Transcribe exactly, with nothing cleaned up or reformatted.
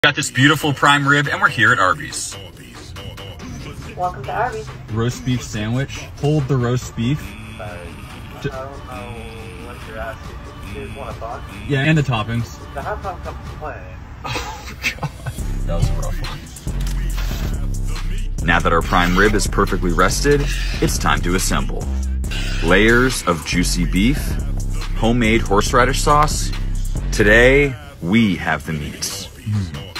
Got this beautiful prime rib, and we're here at Arby's. Welcome to Arby's. Roast beef sandwich. Hold the roast beef. Sorry. I don't know what you're asking. You just want a bun? Yeah, and the toppings. The hot dog comes plain. Oh, God. That was a rough one. Now that our prime rib is perfectly rested, it's time to assemble. Layers of juicy beef, homemade horseradish sauce. Today, we have the meats. Mm.